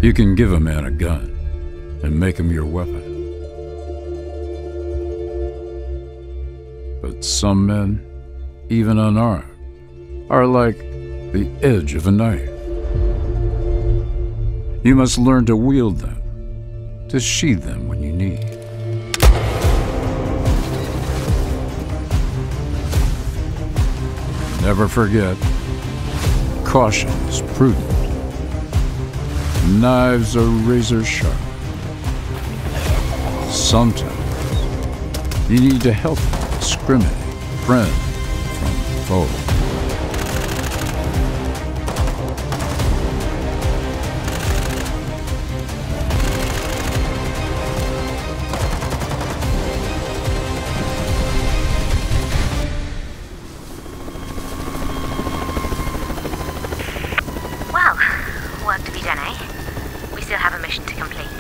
You can give a man a gun and make him your weapon. But some men, even unarmed, are like the edge of a knife. You must learn to wield them, to sheathe them when you need. Never forget, caution is prudent. Knives are razor sharp. Sometimes you need to help discriminate friend from foe. Well, work to be done, eh? We still have a mission to complete.